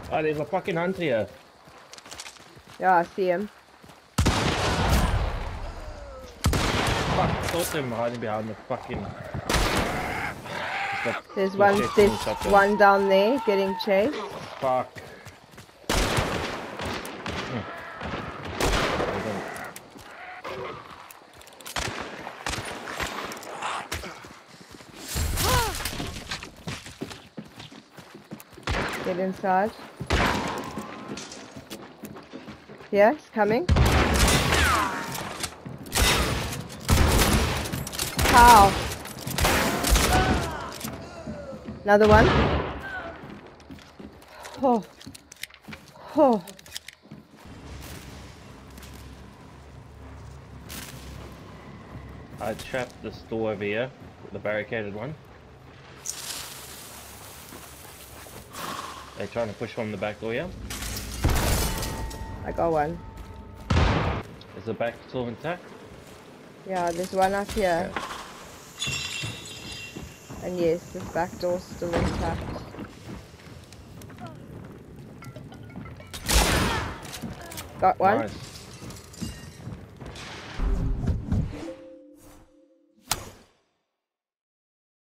Oh, there's a fucking hunter here. Yeah, I see him. Fuck, I thought them hiding behind the fucking... There's one down there getting chased. Fuck. Get inside. Yeah, he's coming. How? Another one. Oh. Oh. I trapped this door over here, the barricaded one. They're trying to push from the back door here. I got one. Is the back still intact? Yeah, there's one up here. Okay. And yes, this back door's still intact. Got one. Nice.